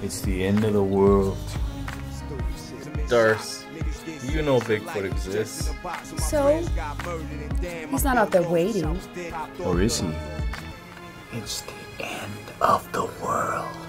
It's the end of the world. Darce, you know Bigfoot exists. So, he's not out there waiting. Or is he? It's the end of the world.